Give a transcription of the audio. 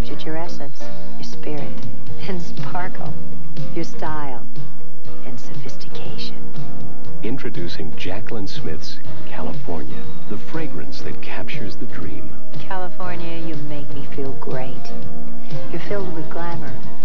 captured your essence, your spirit, and sparkle, your style, and sophistication. Introducing Jacklyn Smith's California, the fragrance that captures the dream. California, you make me feel great. You're filled with glamour,